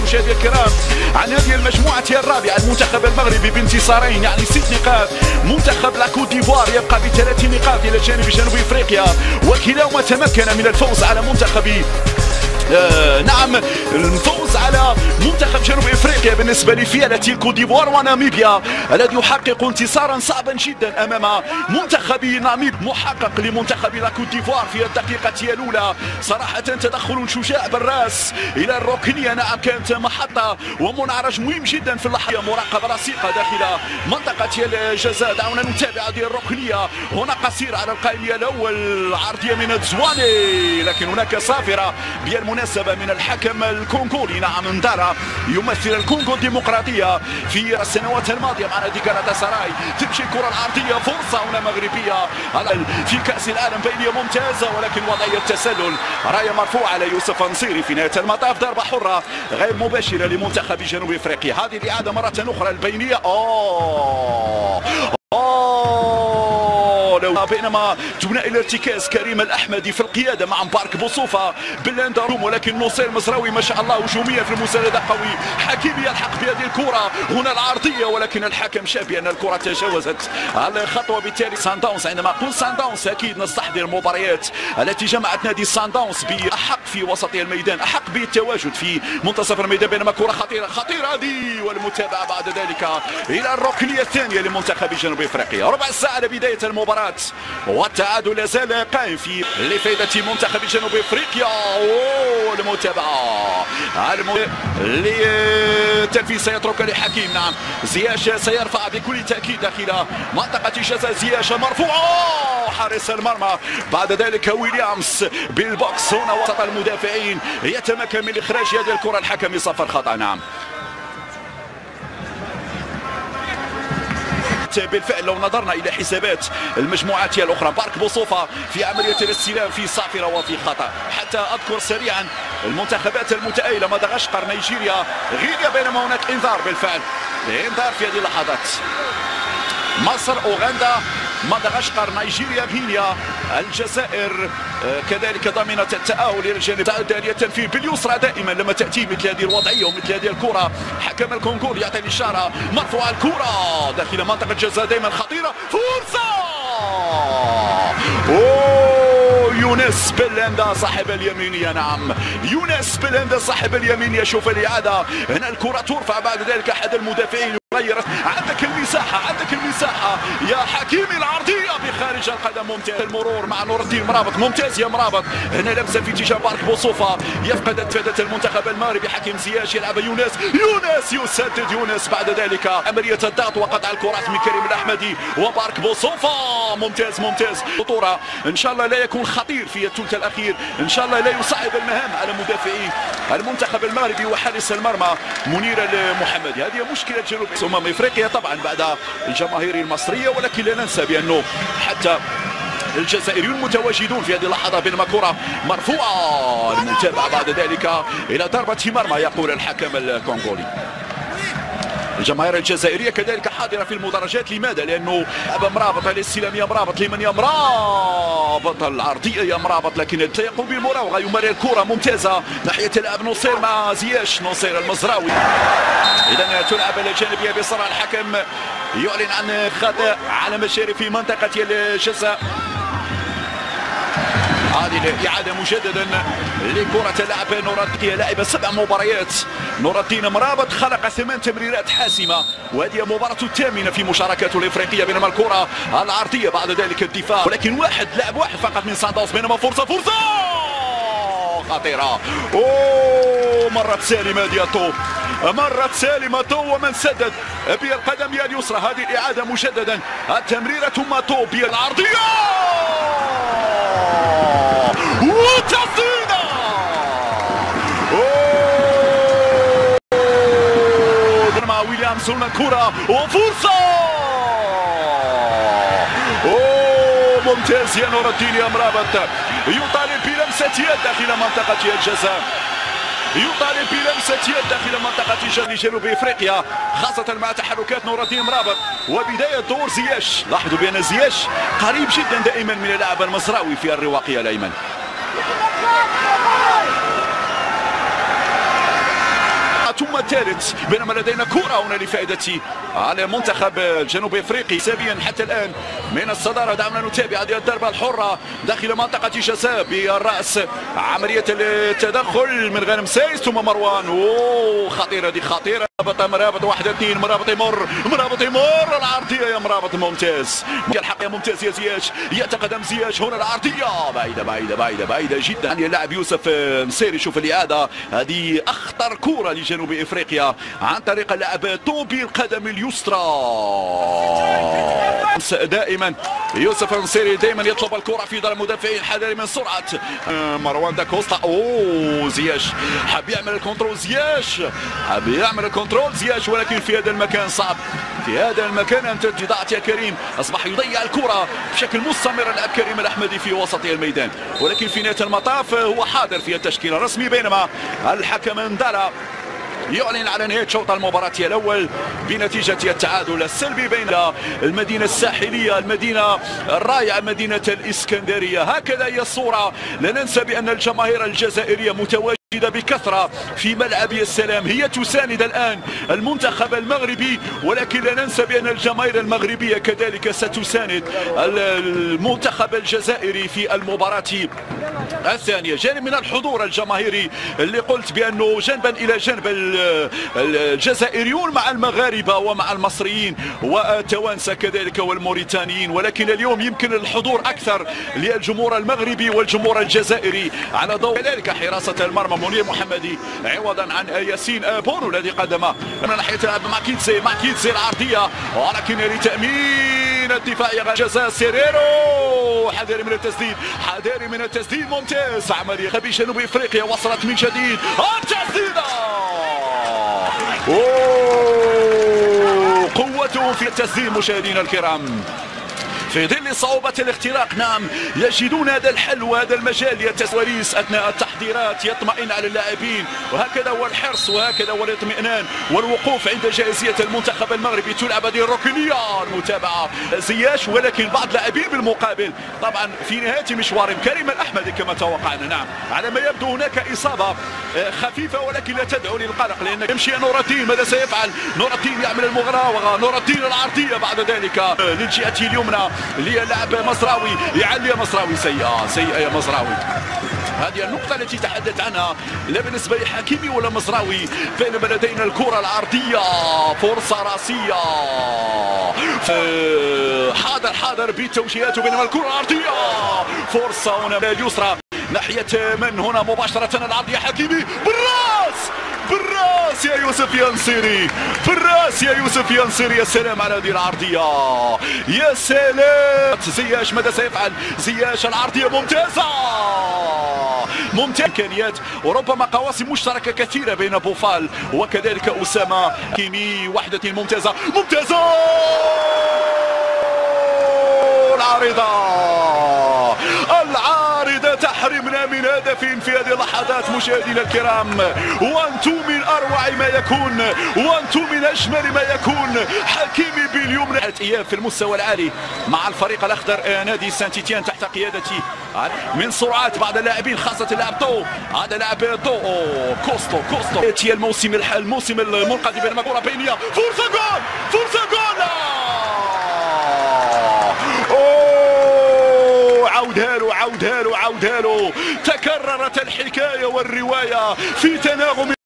مشاهدينا الكرام عن هذه المجموعة الرابعة، المنتخب المغربي بانتصارين يعني 6 نقاط. منتخب لا كوت ديفوار يبقى ب3 نقاط إلى جانب جنوب إفريقيا، وكلاهما تمكن من الفوز على منتخب نعم الفوز على منتخب جنوب افريقيا بالنسبه لفيلة الكوت ديفوار وناميبيا الذي يحقق انتصارا صعبا جدا امام منتخب ناميب، محقق لمنتخب لا كوت ديفوار في الدقيقه الاولى. صراحه تدخل شجاع بالراس الى الركنيه، نعم كانت محطه ومنعرج مهم جدا في اللحظه، مراقبه لصيقه داخل منطقه الجزاء. دعونا نتابع هذه الركنيه، هنا قصير على القائم الاول، عرضيه من الزواني لكن هناك صافره بالمناسبة من الحكم الكونغولي، نعم ندارا يمثل الكونغو الديمقراطية في السنوات الماضية مع نادي غالاتاسراي. تمشي الكرة العرضية، فرصة هنا مغربية في كأس العالم، بينية ممتازة ولكن وضعية تسلل، راية مرفوعة على يوسف نصيري في نهاية المطاف. ضربة حرة غير مباشرة لمنتخب جنوب افريقيا. هذه الإعادة مرة أخرى البينية. بينما دون الى ارتكاز كريم الاحمدي في القياده مع مبارك بوصوفه باللاندروم، ولكن نصير مزراوي ما شاء الله هجوميه في المسانده قوي. حكيمي يلحق بهذه الكره، هنا العرضيه ولكن الحكم شاف بان الكره تجاوزت الخطوه. بالتالي سان داونز، عندما اقول سان داونز اكيد نستحضر المباريات التي جمعت نادي سان داونز باحق في وسط الميدان، احق بالتواجد في منتصف الميدان. بينما كره خطيره هذه، والمتابعه بعد ذلك الى الركنيه الثانيه لمنتخب جنوب افريقيا. ربع ساعه على بدايه المباراه والتعادل لا زال قائم في لفائدة منتخب جنوب افريقيا. المتابعة للتنفيذ سيترك لحكيم، نعم زياش سيرفع بكل تأكيد داخل منطقة الجزاء. زياش مرفوعة، حارس المرمى بعد ذلك ويليامز بالبوكس هنا وسط المدافعين يتمكن من إخراج هذه الكرة. الحكم يصفر خطأ. نعم بالفعل لو نظرنا الى حسابات المجموعات الاخرى، بارك بوصوفه في عمليه الاستلام في صافره وفي خطا. حتى اذكر سريعا المنتخبات المتأهله، مدغشقر، نيجيريا، غينيا، بينما هناك انذار بالفعل، انذار في هذه اللحظات. مصر، اوغندا، مدغشقر، نيجيريا، غينيا، الجزائر كذلك ضامنة التأهل إلى الجانب دالية التنفيذ باليسرى دائما لما تأتي مثل هذه الوضعية ومثل هذه الكرة. حكم الكونغول يعطي الإشارة، مرفوعة الكرة داخل منطقة الجزاء، دائما خطيرة، فرصة. يونس بلندا صاحب اليمينية، نعم يونس بلندا صاحب اليمينية. شوف الإعادة هنا، الكرة ترفع بعد ذلك أحد المدافعين يغير. عندك المساحة يا حكيمي، العرضية بخارج القدم، ممتاز. المرور مع نور الدين مرابط، ممتاز يا مرابط. هنا لمسة في اتجاه بارك بوصوفة، يفقد اتفادة المنتخب المغربي. حكيم زياش يلعب يونس يسدد يونس، بعد ذلك عملية الضغط وقطع الكرات من كريم الأحمدي وبارك بوصوفة. ممتاز خطورة، إن شاء الله لا يكون خطير في الثلث الأخير، إن شاء الله لا يصعب المهام على مدافعي المنتخب المغربي وحارس المرمى منير المحمدي. هذه مشكلة جنوب افريقيا طبعا بعد الجماهير المصرية، ولكن لا ننسى بأنه حتى الجزائريون متواجدون في هذه اللحظة. بينما كرة مرفوعة، المتابعة بعد ذلك إلى ضربة مرمى يقول الحكم الكونغولي. الجماهير الجزائرية كذلك حاضرة في المدرجات. لماذا؟ لأنه مرابط الاستلام، يا مرابط لمن يا مرابط، العرضية يا مرابط، لكن يقوم بالمراوغة، يمرر الكرة ممتازة ناحية اللاعب نصير مع زياش، نصير المزراوي. إذا تلعب إلى جانبية بصراحة. الحكم يعلن عن خطأ على مشارف منطقة الجزاء. هذه الإعادة مجددا لكرة اللاعب نور الدين، لاعب 7 مباريات. نور الدين مرابط خلق 8 تمريرات حاسمة، وهذه مباراة الثامنة في مشاركته الإفريقية. بينما الكرة العرضية بعد ذلك الدفاع، ولكن لاعب واحد فقط من سان داونز. بينما فرصة خطيرة، مرت سالمة تو ومن سدد بالقدم اليسرى. هذه الإعادة مجددا، التمريرة ثم تو بالعرضية وتصديدة. مع ويليامز هنا الكرة وفرصة. ممتاز يا نور الدين يا مرابط، يطالب بلمسة يد داخل منطقة الجزاء، يطالب بلمسة يد داخل منطقة جنوب افريقيا، خاصة مع تحركات نور الدين مرابط وبداية ظهور زياش. لاحظوا بأن زياش قريب جدا دائما من اللاعب المصراوي في الرواقية الأيمن. ثم الثالث، بينما لدينا كرة هنا لفائدة على منتخب الجنوب افريقي سابيا حتى الان من الصدارة. دعنا نتابع هذه الضربة الحرة داخل منطقة جزاء بالرأس، عملية التدخل من غانم سايس ثم مروان. خطيرة دي خطيرة. مرابط 1-2، مرابط يمر العرضية يا مرابط ممتاز. الحق يا ممتاز يا زياش، يتقدم زياش هنا العرضية بعيدة جدا. اللاعب يوسف نسيري. شوف الإعادة، هذه أخطر كرة لجنوب إفريقيا عن طريق اللاعب طوبي القدم اليسرى. دائما يوسف نسيري دائما يطلب الكرة في دار المدافعين، حذر من سرعة مروان داكوستا. زياش حاب يعمل الكنترول، زياش ولكن في هذا المكان صعب. في هذا المكان أنت ضاعت يا كريم. أصبح يضيع الكرة بشكل مستمر اللاعب كريم الأحمدي في وسط الميدان، ولكن في نهاية المطاف هو حاضر في التشكيل الرسمي. بينما الحكم اندالا يعلن على نهاية شوط المباراة الأول بنتيجة التعادل السلبي بين المدينة الساحلية، المدينة الرائعة، مدينة الإسكندرية. هكذا هي الصورة. لا ننسى بأن الجماهير الجزائرية متواجدة بكثرة في ملعب السلام، هي تساند الآن المنتخب المغربي، ولكن لا ننسى بأن الجماهير المغربية كذلك ستساند المنتخب الجزائري في المباراة الثانية. جانب من الحضور الجماهيري اللي قلت بأنه جنبا إلى جنب الجزائريون مع المغاربة ومع المصريين والتوانسة كذلك والموريتانيين، ولكن اليوم يمكن الحضور أكثر للجمهور المغربي والجمهور الجزائري على ضوء كذلك حراسة المرمى منير محمدي عوضا عن ياسين بونو الذي قدم من ناحية ماكيتزي العرضية، ولكن لتأمين الدفاع جزاء سيريرو. حذاري من التسديد ممتاز. عملية خبي جنوب افريقيا وصلت من جديد التسديدة. قوته في التسديد مشاهدينا الكرام في ظل صعوبة الاختراق. نعم يجدون هذا الحل وهذا المجال للتسويس أثناء التحضيرات، يطمئن على اللاعبين، وهكذا هو الحرص وهكذا هو الاطمئنان والوقوف عند جاهزية المنتخب المغربي. تلعب هذه الركنية المتابعة زياش، ولكن بعض لاعبين بالمقابل طبعا في نهاية مشوارهم كريم الأحمدي كما توقعنا. نعم على ما يبدو هناك إصابة خفيفة ولكن لا تدعو للقلق، لأن يمشي نور الدين. ماذا سيفعل نور الدين؟ يعمل المغراوغة. نور الدين العرضية بعد ذلك للجهة اليمنى للاعب مزراوي. يعلي مزراوي. سيئة يا مزراوي. هذه النقطة التي تحدث عنها، لا بالنسبة لحكيمي ولا مزراوي. بينما لدينا الكرة العرضية، فرصة راسية. حاضر بالتوجيهات. بينما الكرة العرضية فرصة هنا اليسرى ناحية من هنا مباشرة العرضية. حكيمي بالراس يا يوسف ينصيري، يا سلام على هذه العرضية، يا سلام. زياش ماذا سيفعل؟ زياش العرضية ممتازة. إمكانيات وربما قواسم مشتركة كثيرة بين بوفال وكذلك أسامة. كيمي وحدة ممتازة. العارضة تحرمنا من هدف في هذه اللحظات مشاهدينا الكرام. وانتم من اروع ما يكون، وانتم من اجمل ما يكون. حكيمي باليمنى. اياب في المستوى العالي مع الفريق الاخضر نادي سان تيتيان تحت قيادتي من سرعات بعض اللاعبين، خاصة اللاعب طو. هذا لاعب طو كوستو ياتي الموسم المنقذ بين كرة بينية. فرصة جول. عودها له. تكررت الحكاية والرواية في تناغم